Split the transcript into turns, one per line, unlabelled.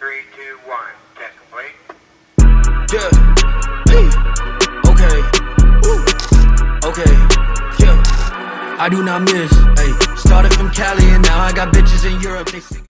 3, 2, 1. Test complete.
Yeah. Hey. Okay. Ooh. Okay. Yeah. I do not miss. Hey. Started from Cali and now I got bitches in Europe. They sing